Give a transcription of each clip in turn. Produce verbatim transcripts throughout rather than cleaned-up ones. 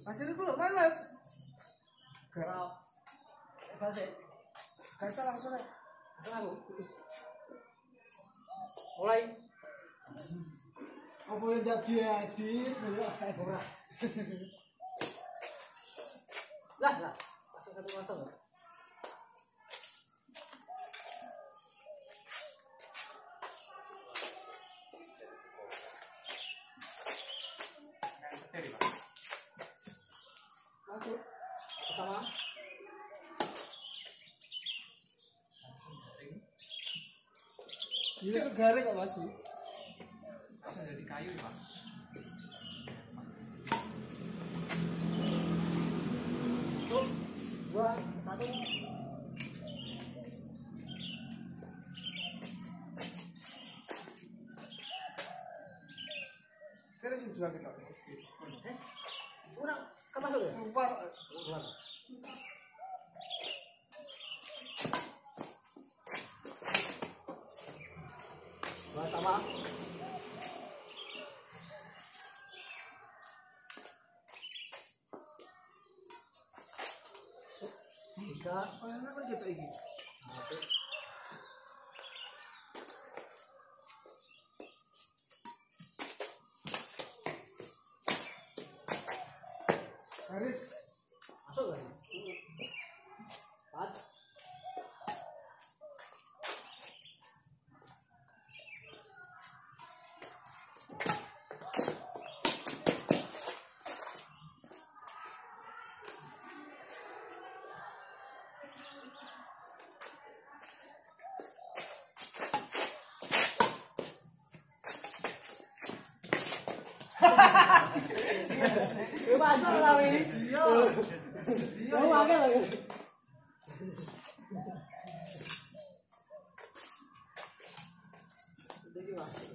Hasilnya gue malas. Kalau balik, Gak salah langsung aja. lalu mulai. Apa yang tak diedit? Ora. Lah lah. Satu masuk. Masuk. Pertama. Ini segare kok masih. Bisa dari kayu ya, Pak. Tuh. Dua, satu. Kira sih jual kita. Eh. Kurang ke masuk ya? Lupa. Luar. Dua sama. Tiga. Apa kita ini? Satu. Haris. Masuk kan? Empat. Yo masuk tapi. Iya. Yo makan lagi. Jadi masuk.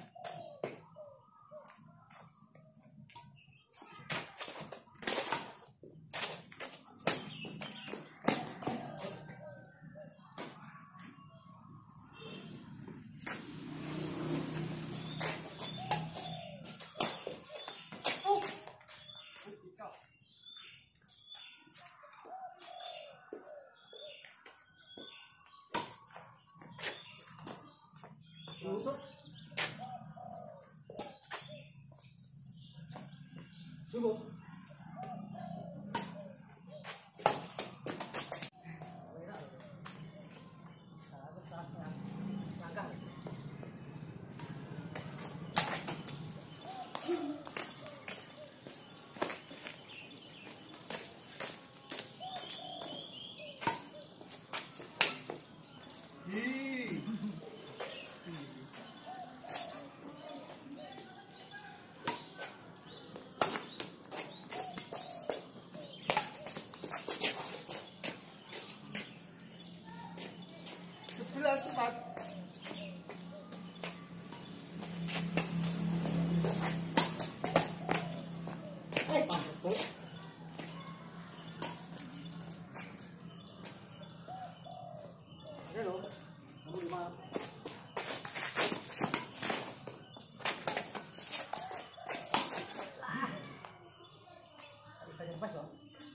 Masuk. Tunggu. Ih. Sebelas empat. Eh, masuk. Hello. Nomor lima. Lah. Bisa nyampe dong.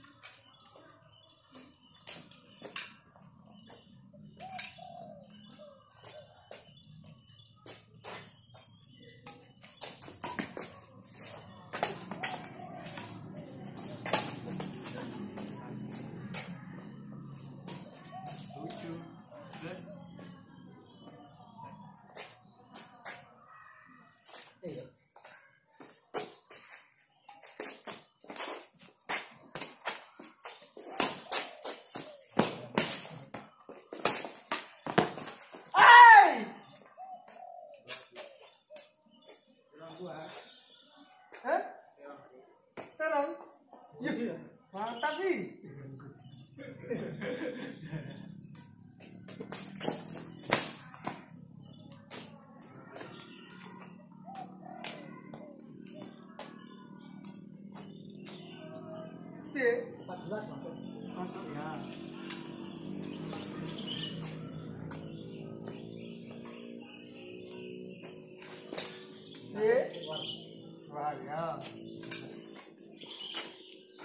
Tujuh. Belas. Iya. Hai. Hah? Terang. Iya. Mantap nih. Iya. Empat belas masuk. Masuk ya. Iya. Keluar. Wah ya.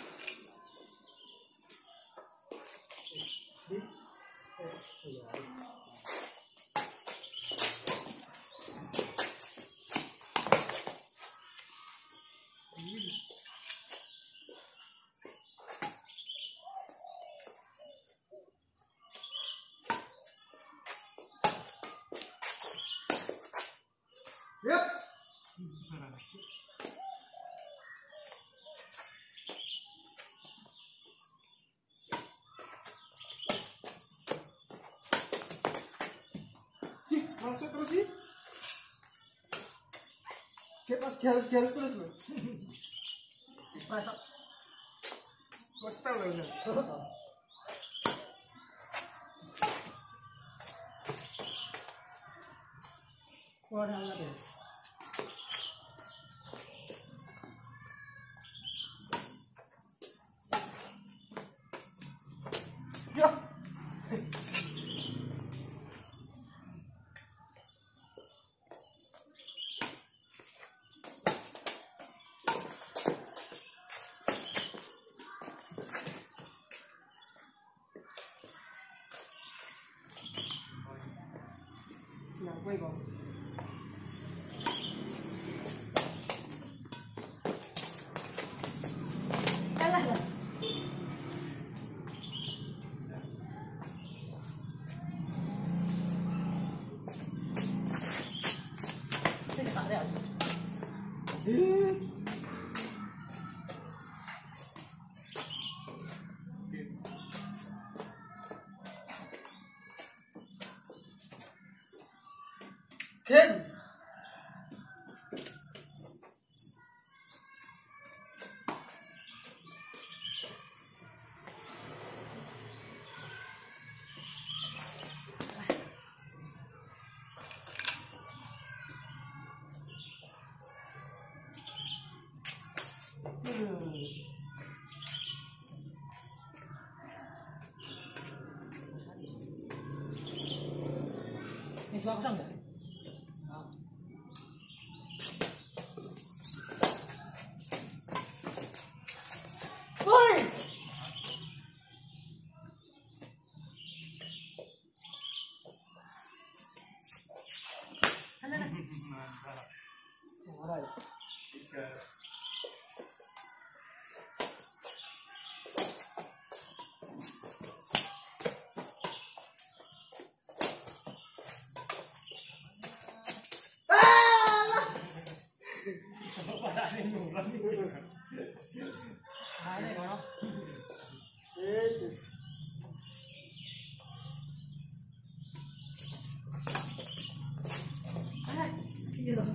masuk terus sih. Kayak pas garis-garis terus loh. Espresso. Kok setel loh ya? Suara apa deh? Ya. Ya, gue kok. Kalah lah. Ini tak ada. Eh. Ken. Ini suara kosong nggak? Woi. Mantap. Suara ya. Tiga. Nah, ini kono. Yes. Ah, iya dong.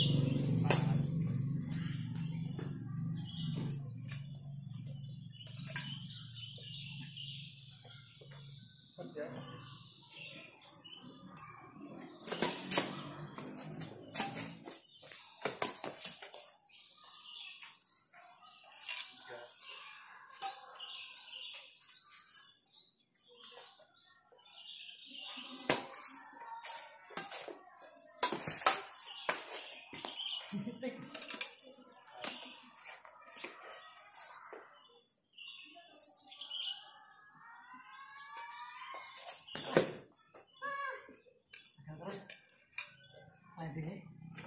Terus main ini.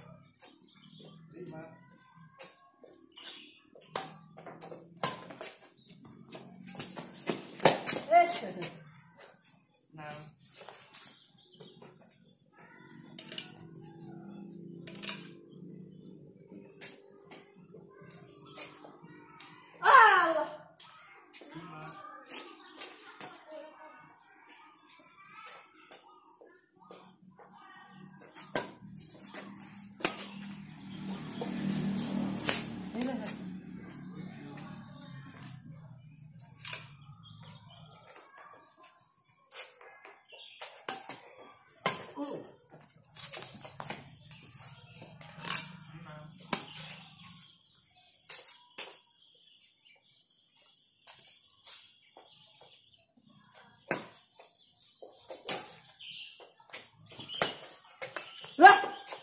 Lima. Eh, Enam. Ah. Lima. ini lah. Oh. Enam. Lah.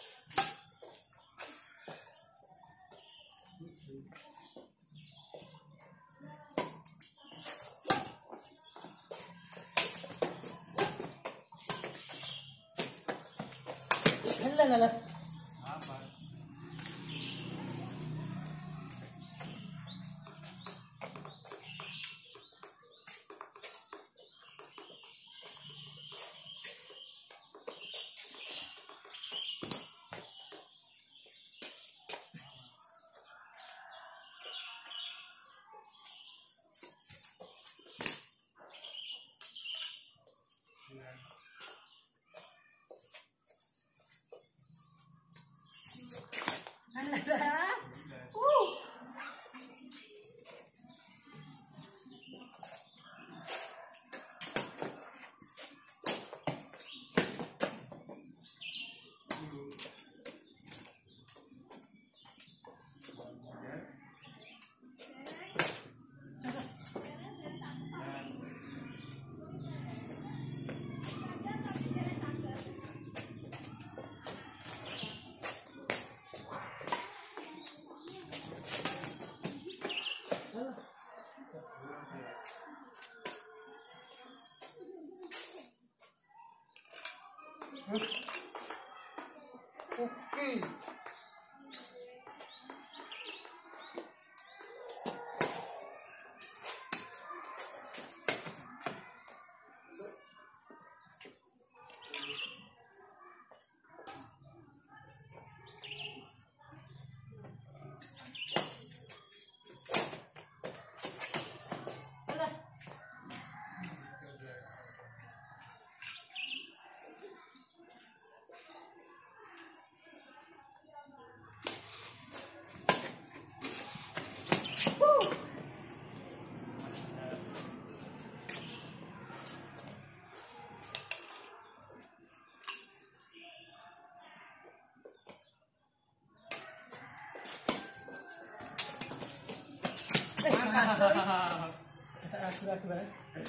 Halah halah. Apa? Sembilan. Alah. Uh. Oke. Tak ragu ragu kan?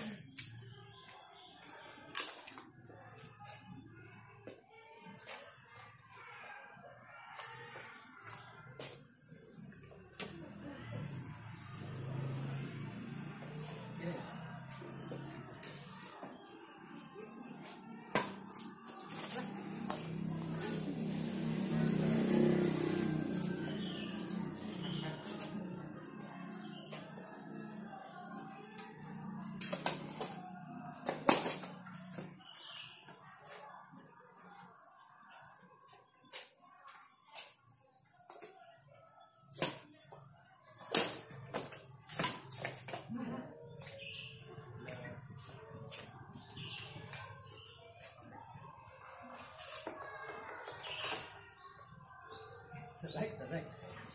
Select, select.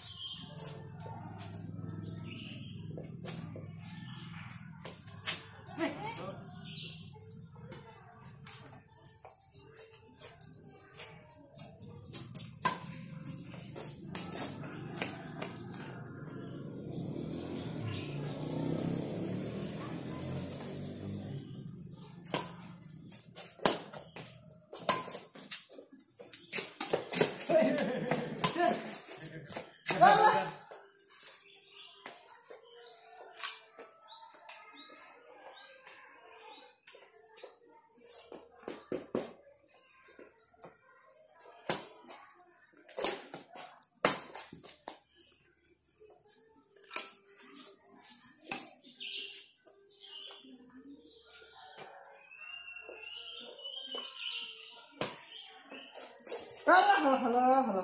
Halah, halah, halah, halah.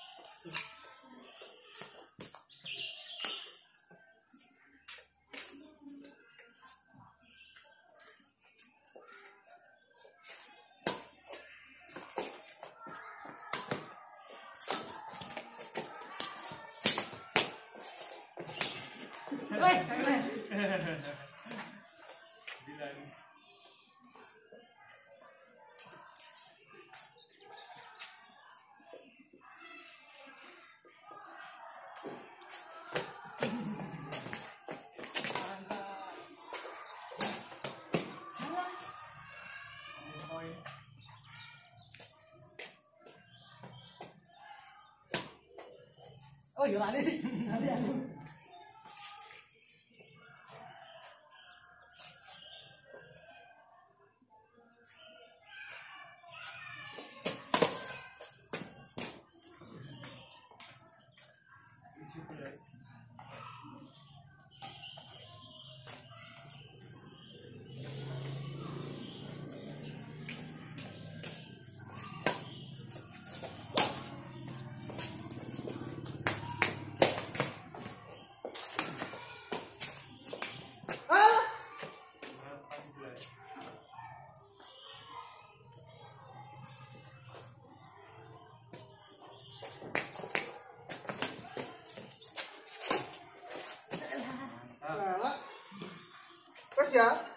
Woi, woi. Bilang. Oh, iya lali. Lali aku. ya.